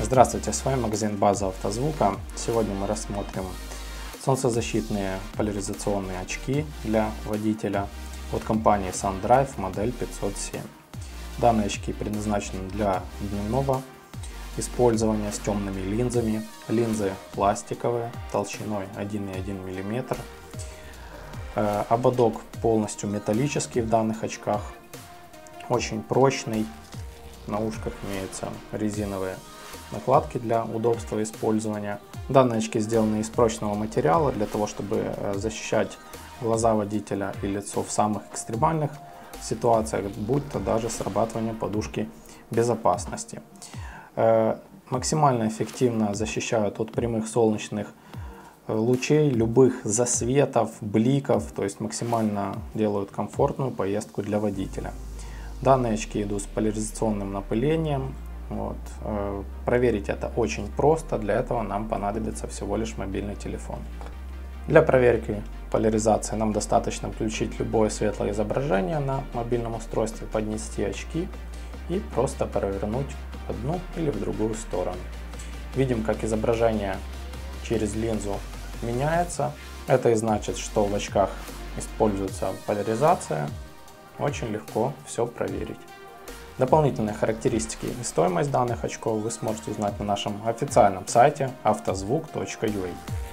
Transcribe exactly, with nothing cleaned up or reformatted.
Здравствуйте, с вами магазин База Автозвука. Сегодня мы рассмотрим солнцезащитные поляризационные очки для водителя от компании SunDrive модель пятьсот семь. Данные очки предназначены для дневного использования с темными линзами. Линзы пластиковые, толщиной один и один миллиметр. Ободок полностью металлический в данных очках, очень прочный. На ушках имеются резиновые накладки для удобства использования. Данные очки сделаны из прочного материала для того, чтобы защищать глаза водителя и лицо в самых экстремальных ситуациях, будь то даже срабатывание подушки безопасности. Максимально эффективно защищают от прямых солнечных лучей, любых засветов, бликов, то есть максимально делают комфортную поездку для водителя. Данные очки идут с поляризационным напылением. Вот. Проверить это очень просто, для этого нам понадобится всего лишь мобильный телефон. Для проверки поляризации нам достаточно включить любое светлое изображение на мобильном устройстве, поднести очки и просто провернуть в одну или в другую сторону. Видим, как изображение через линзу меняется. Это и значит, что в очках используется поляризация. Очень легко все проверить. Дополнительные характеристики и стоимость данных очков вы сможете узнать на нашем официальном сайте автозвук точка ю а.